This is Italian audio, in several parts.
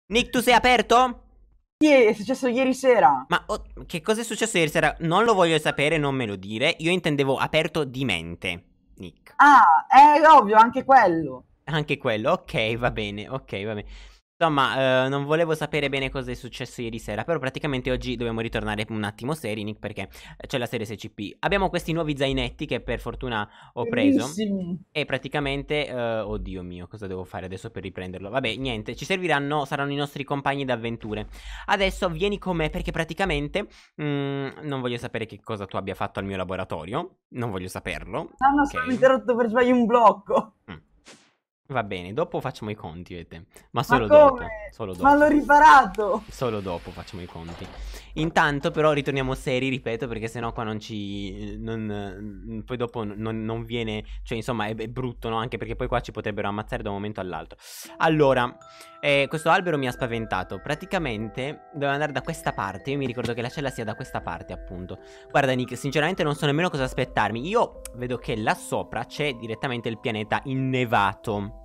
Nick, tu sei aperto? Sì, è successo ieri sera. Ma che cosa è successo ieri sera? Non lo voglio sapere, non me lo dire. Io intendevo aperto di mente, Nick. Ah, è ovvio, anche quello. Anche quello, ok, va bene, ok, va bene. Insomma, non volevo sapere bene cosa è successo ieri sera, però praticamente oggi dobbiamo ritornare un attimo seri, Nick, perché c'è la serie SCP. Abbiamo questi nuovi zainetti che per fortuna ho preso. Bellissimi. E praticamente, oddio mio, cosa devo fare adesso per riprenderlo? Vabbè, niente, ci serviranno, saranno i nostri compagni d'avventure. Adesso vieni con me perché praticamente non voglio sapere che cosa tu abbia fatto al mio laboratorio, non voglio saperlo, Hanno solo ok? interrotto per sbaglio un blocco. Mm. Va bene, dopo facciamo i conti, vedete. Ma Ma solo come? dopo, solo Ma l'ho dopo. riparato. Solo dopo facciamo i conti. Intanto però ritorniamo seri, ripeto, perché sennò qua non ci... poi dopo non viene... Cioè insomma è brutto, no? Anche perché poi qua ci potrebbero ammazzare da un momento all'altro. Allora, questo albero mi ha spaventato. Praticamente devo andare da questa parte. Io mi ricordo che la cella sia da questa parte, appunto. Guarda Nick, sinceramente non so nemmeno cosa aspettarmi. Io vedo che là sopra c'è direttamente il pianeta innevato.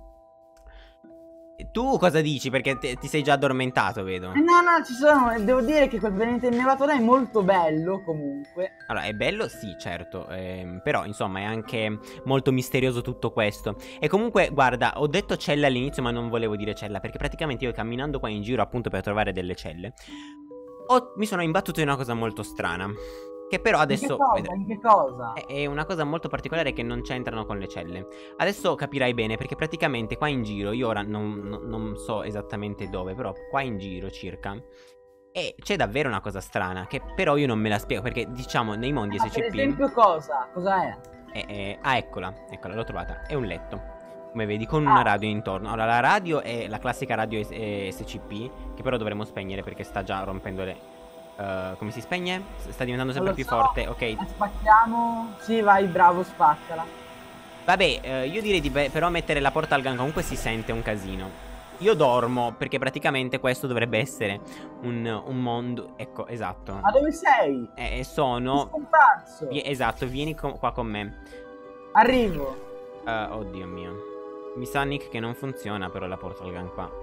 Tu cosa dici? Perché ti sei già addormentato, vedo. No, no, ci sono. Devo dire che quel pianeta innevato là è molto bello, comunque. Allora, è bello? Sì, certo. Però, insomma, è anche molto misterioso tutto questo. E comunque, guarda, ho detto cella all'inizio, ma non volevo dire cella, perché praticamente io camminando qua in giro, appunto, per trovare delle celle, mi sono imbattuto in una cosa molto strana. Che però In che adesso cosa? In che cosa? è una cosa molto particolare che non c'entrano con le celle. Adesso capirai bene, perché praticamente qua in giro, io ora non so esattamente dove, però qua in giro circa. E c'è davvero una cosa strana, che però io non me la spiego, perché diciamo nei mondi Ah, per SCP... esempio cosa? Cosa è? ah, eccola, eccola, l'ho trovata. È un letto. Come vedi, con una Ah, radio intorno. Allora, la radio è la classica radio SCP, che però dovremmo spegnere perché sta già rompendo le... come si spegne? Sta diventando non sempre lo più so. forte, ok. La spacchiamo? Sì, vai, bravo, spaccala. Vabbè, io direi di però mettere la porta al gang, comunque si sente un casino. Io dormo, perché praticamente questo dovrebbe essere un mondo... Ecco, esatto. Ma dove sei? Sei Sono... scomparso. esatto, vieni qua con me. Arrivo. Oddio mio. Mi sa Nick che non funziona però la portal gun qua.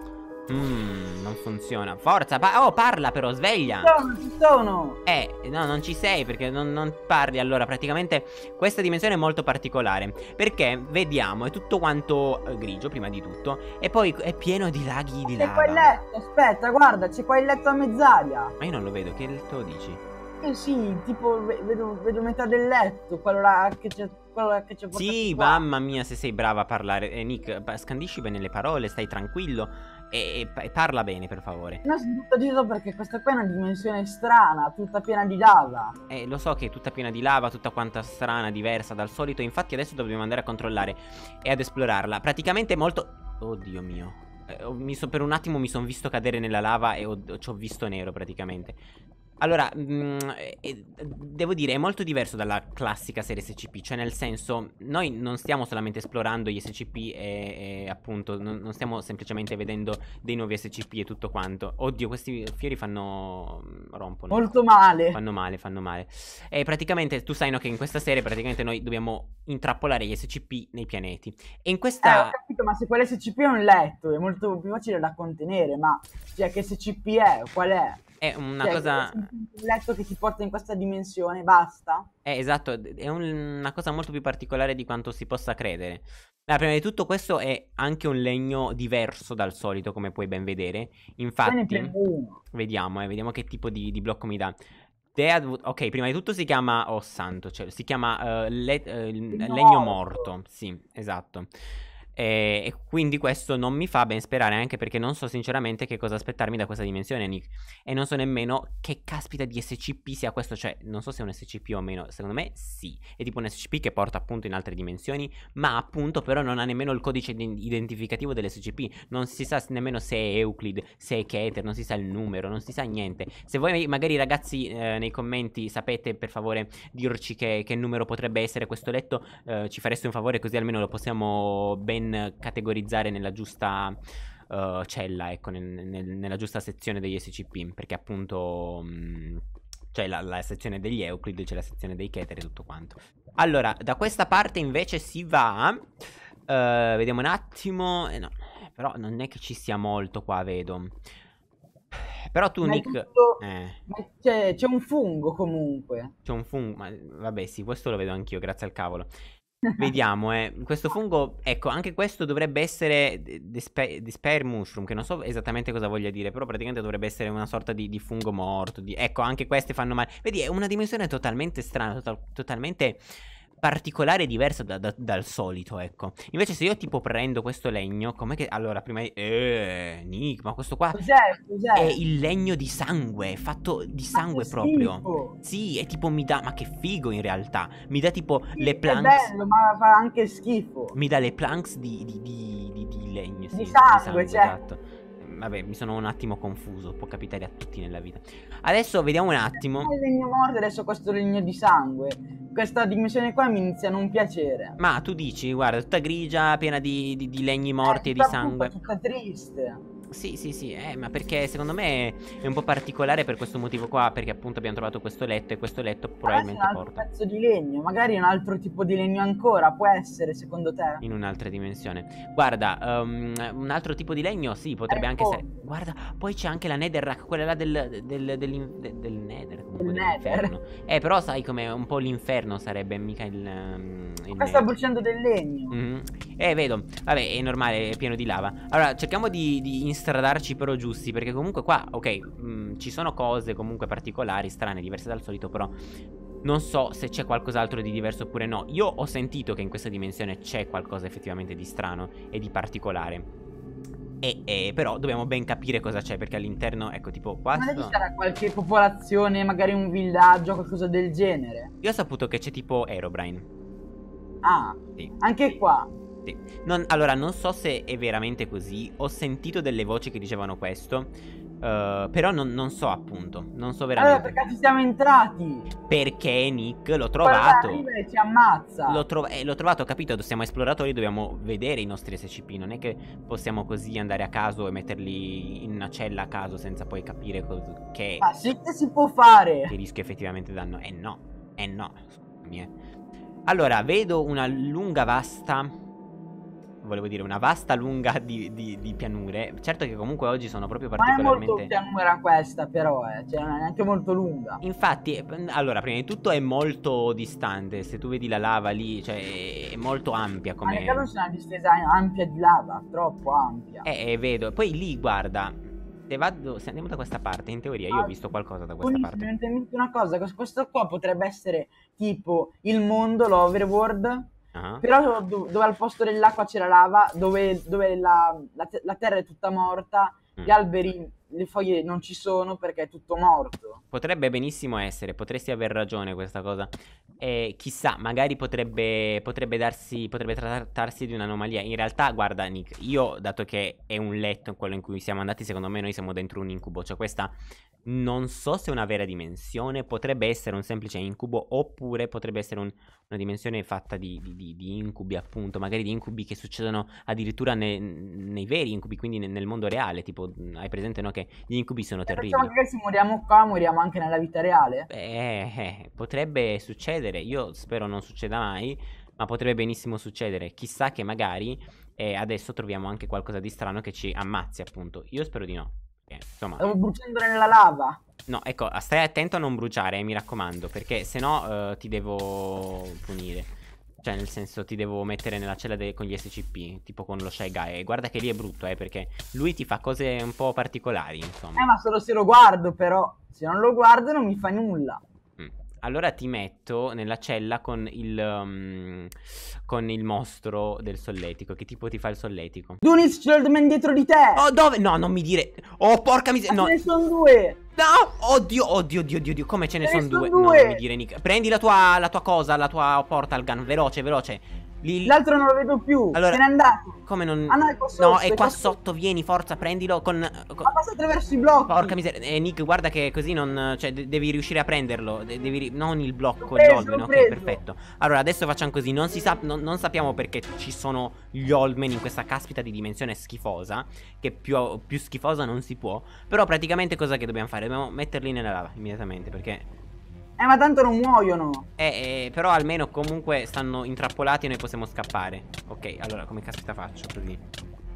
Non funziona. Forza, oh, parla però, sveglia. Ci sono. No, non ci sei perché non parli. Allora, praticamente questa dimensione è molto particolare. Perché, vediamo, è tutto quanto grigio, prima di tutto. E poi è pieno di laghi di C'è qua il lava. letto, aspetta, guarda, c'è qua il letto a mezz'aria. Ma io non lo vedo, che letto dici? Sì, tipo vedo metà del letto, quello là che c'è portato Sì, qua. mamma mia, se sei brava a parlare. Nick, scandisci bene le parole, stai tranquillo e parla bene, per favore. No, sono tutto girato perché questa qua è una dimensione strana, tutta piena di lava. Lo so che è tutta piena di lava, tutta quanta strana, diversa dal solito. Infatti adesso dobbiamo andare a controllare e ad esplorarla. Praticamente molto... Oddio mio. Per un attimo mi sono visto cadere nella lava e ci ho visto nero praticamente. Allora, devo dire, è molto diverso dalla classica serie SCP. Cioè, nel senso, noi non stiamo solamente esplorando gli SCP e appunto, non stiamo semplicemente vedendo dei nuovi SCP e tutto quanto. Oddio, questi fiori rompono. Molto male. Fanno male, fanno male. E praticamente tu sai no, che in questa serie praticamente noi dobbiamo intrappolare gli SCP nei pianeti. E in Ho questa... capito, ma se quell'SCP è un letto, è molto più facile da contenere, ma cioè che SCP è? Qual è? È una Cioè, cosa... un letto che ti porta in questa dimensione, basta? Esatto, è una cosa molto più particolare di quanto si possa credere. Prima di tutto questo è anche un legno diverso dal solito, come puoi ben vedere. Poi ne Infatti, prendo uno. vediamo che tipo di blocco mi dà. Ok, prima di tutto si chiama... Oh santo, cioè, si chiama legno morto. Sì, esatto. E quindi questo non mi fa ben sperare, anche perché non so sinceramente che cosa aspettarmi da questa dimensione, Nick. E non so nemmeno che caspita di SCP sia questo, cioè non so se è un SCP o meno, secondo me sì. È tipo un SCP che porta appunto in altre dimensioni, ma appunto però non ha nemmeno il codice identificativo dell'SCP. Non si sa nemmeno se è Euclid, se è Keter, non si sa il numero, non si sa niente. Se voi magari ragazzi nei commenti sapete, per favore dirci che numero potrebbe essere questo letto, ci fareste un favore così almeno lo possiamo ben categorizzare nella giusta cella, ecco, nella giusta sezione degli SCP, perché appunto c'è la sezione degli Euclid, c'è la sezione dei Keter e tutto quanto. Allora, da questa parte invece si va, vediamo un attimo, no, Però non è che ci sia molto qua, vedo. Però tu, Ma è Nick... tutto... ma c'è un fungo comunque. C'è un fungo, ma vabbè sì, questo lo vedo anch'io, grazie al cavolo. Vediamo, questo fungo, ecco, anche questo dovrebbe essere The Spare Mushroom, che non so esattamente cosa voglia dire, però praticamente dovrebbe essere una sorta di fungo morto. Ecco, anche queste fanno male. Vedi, è una dimensione totalmente strana, totalmente particolare e diversa dal solito, ecco. Invece se io tipo prendo questo legno, com'è che... Allora, prima di... Nick, ma questo qua Cos'è? è Cos'è? il legno di sangue, fatto di Ma che sangue proprio. schifo! Sì, e tipo mi dà... Ma che figo in realtà. Mi dà tipo Sì, le è planks... bello, ma fa anche schifo. Mi dà le planks di legno, sì, Di di sangue, sangue, cioè. esatto. Vabbè, mi sono un attimo confuso, può capitare a tutti nella vita. Adesso vediamo un attimo. Il legno morto, adesso questo legno di sangue. Questa dimensione qua mi inizia a non piacere. Ma tu dici, guarda, tutta grigia, piena di legni morti e di Tutta brutta, sangue. tutta triste. Sì, sì, sì, ma perché secondo me è un po' particolare per questo motivo qua, perché appunto abbiamo trovato questo letto e questo letto Adesso un probabilmente altro porta pezzo di legno, magari un altro tipo di legno ancora, può essere secondo te? in un'altra dimensione. Guarda, un altro tipo di legno, sì, potrebbe anche Ecco, essere... Guarda, poi c'è anche la Netherrack, quella là del Nether, comunque il nether. dell'inferno. Però sai come un po' l'inferno sarebbe, mica il Qua sta Nether. bruciando del legno. Mhm. Vedo, vabbè, è normale, è pieno di lava. Allora, cerchiamo di instradarci però giusti, perché comunque qua, ok, ci sono cose comunque particolari, strane, diverse dal solito, però non so se c'è qualcos'altro di diverso oppure no. Io ho sentito che in questa dimensione c'è qualcosa effettivamente di strano e di particolare. Però dobbiamo ben capire cosa c'è, perché all'interno, ecco, tipo qua... Ma ci sarà qualche popolazione, magari un villaggio, qualcosa del genere? Io ho saputo che c'è tipo Herobrine. Ah, Sì. anche qua. Sì. Allora, non so se è veramente così. Ho sentito delle voci che dicevano questo. Però non so appunto. Non so Allora, veramente. perché ci siamo entrati? Perché Nick l'ho Poi trovato. arriva e ci ammazza. L'ho trovato, capito? Siamo esploratori, dobbiamo vedere i nostri SCP. Non è che possiamo così andare a caso e metterli in una cella a caso senza poi capire che Ma sì che si può fare. rischio effettivamente danno. No. Scusami. Allora, vedo una lunga vasta. Volevo dire una vasta lunga di pianure. Certo che comunque oggi sono proprio Non è molto particolarmente... pianura questa però, cioè non è neanche molto lunga. Infatti, allora, prima di tutto è molto distante. Se tu vedi la lava lì, cioè è molto ampia Ma nel come... caso c'è una distesa ampia di lava, troppo ampia. Vedo. Poi lì, guarda, se andiamo da questa parte, in teoria io ho visto qualcosa da questa Mi parte. è venuta una cosa, questo qua potrebbe essere tipo il mondo, l'overworld, Ah. però dove al posto dell'acqua c'era lava, dove la terra è tutta morta, gli alberi, le foglie non ci sono perché è tutto morto. Potrebbe benissimo essere, potresti aver ragione questa cosa. Chissà, magari potrebbe trattarsi di un'anomalia. In realtà, guarda, Nick, io, dato che è un letto quello in cui siamo andati, secondo me noi siamo dentro un incubo. Cioè questa non so se è una vera dimensione, potrebbe essere un semplice incubo, oppure potrebbe essere una dimensione fatta di incubi, appunto. Magari di incubi che succedono addirittura nei veri incubi, quindi nel mondo reale. Tipo, hai presente, no? Che gli incubi sono terribili. Facciamo che se moriamo qua, moriamo anche nella vita reale? Potrebbe succedere. Io spero non succeda mai, ma potrebbe benissimo succedere. Chissà che magari adesso troviamo anche qualcosa di strano che ci ammazzi, appunto. Io spero di no. Insomma, Stavo bruciando nella lava. no, ecco, stai attento a non bruciare, mi raccomando, perché se no ti devo punire. Cioè, nel senso, ti devo mettere nella cella con gli SCP, tipo con lo Shy Guy. E guarda che lì è brutto, perché lui ti fa cose un po' particolari, insomma. Ma solo se lo guardo, però. Se non lo guardo non mi fa nulla. Allora ti metto nella cella con il mostro del solletico. Che tipo ti fa il solletico? Dunis, c'è il man dietro di te! Oh, dove? No, non mi dire. Oh, porca miseria. Ma No. ce ne sono due! No, oddio, come ce ne sono due? No, non mi dire, Nick. Prendi la tua cosa, la tua portal gun, veloce. L'altro non lo vedo più, allora, se n'è andato. Come non... Ah no, è qua sotto. No, è qua sotto, vieni, forza, prendilo con... Ma passa attraverso i blocchi. Porca miseria, Nick, guarda che così non... Cioè, devi riuscire a prenderlo. Non il blocco, L'ho l'Oldman, ok, preso. perfetto. Allora, adesso facciamo così. Non sappiamo perché ci sono gli Oldman in questa caspita di dimensione schifosa. Che più schifosa non si può. Però praticamente cosa che dobbiamo fare? Dobbiamo metterli nella lava immediatamente, perché... Ma tanto non muoiono. Però almeno comunque stanno intrappolati e noi possiamo scappare. Ok, allora come caspita faccio così?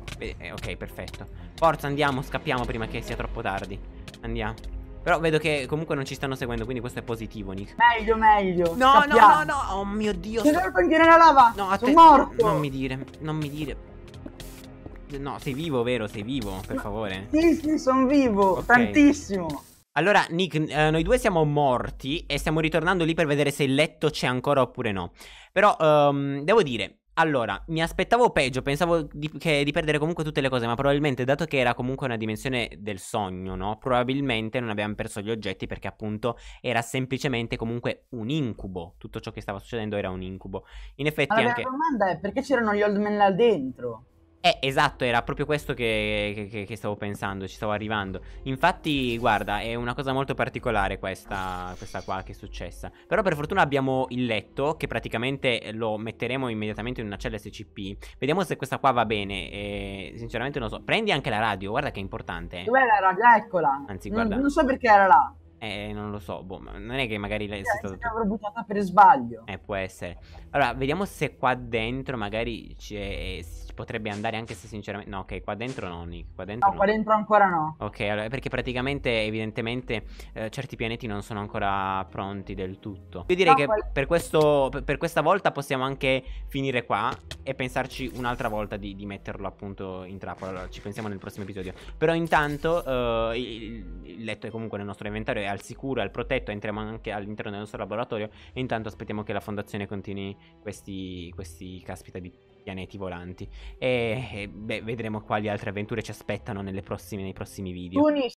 Ok, perfetto. Forza, andiamo, scappiamo prima che sia troppo tardi. Andiamo. Però vedo che comunque non ci stanno seguendo, quindi questo è positivo, Nick. Meglio, meglio. No, no, no, Scappiamo. no. Oh mio Dio. Sei venuto anche nella lava. No, Sono morto. Non mi dire, non mi dire. No, sei vivo, vero? Sei vivo, per favore. Sì, sì, sono vivo. Ok. Tantissimo. Allora, Nick, noi due siamo morti e stiamo ritornando lì per vedere se il letto c'è ancora oppure no. Però, devo dire, allora, mi aspettavo peggio, pensavo di perdere comunque tutte le cose, ma probabilmente, dato che era comunque una dimensione del sogno, no? Probabilmente non abbiamo perso gli oggetti perché appunto era semplicemente comunque un incubo. Tutto ciò che stava succedendo era un incubo. In effetti Ma la anche... vera domanda è perché c'erano gli old man là dentro? Esatto, era proprio questo che stavo pensando, ci stavo arrivando. Infatti, guarda, è una cosa molto particolare questa qua che è successa. Però per fortuna abbiamo il letto, che praticamente lo metteremo immediatamente in una cella SCP. Vediamo se questa qua va bene. Sinceramente non so. Prendi anche la radio, guarda che è importante. Dov'è la raga? Eccola. Anzi, guarda. Non so perché era là. Non lo so, boh, ma non è che magari sia stato... L'avrò buttata per sbaglio. Può essere. Allora, vediamo se qua dentro magari si potrebbe andare, anche se sinceramente... No, ok, qua dentro no, Nick. Qua dentro No, qua no. dentro ancora no. Ok, allora, perché praticamente, evidentemente, certi pianeti non sono ancora pronti del tutto. Io direi No, che quel- per questa volta possiamo anche finire qua e pensarci un'altra volta di metterlo appunto in trappola. Allora, ci pensiamo nel prossimo episodio. Però intanto il letto è comunque nel nostro inventario, è al sicuro, è al protetto, entriamo anche all'interno del nostro laboratorio e intanto aspettiamo che la fondazione continui questi caspita di pianeti volanti. E beh, vedremo quali altre avventure ci aspettano nei prossimi video. Tu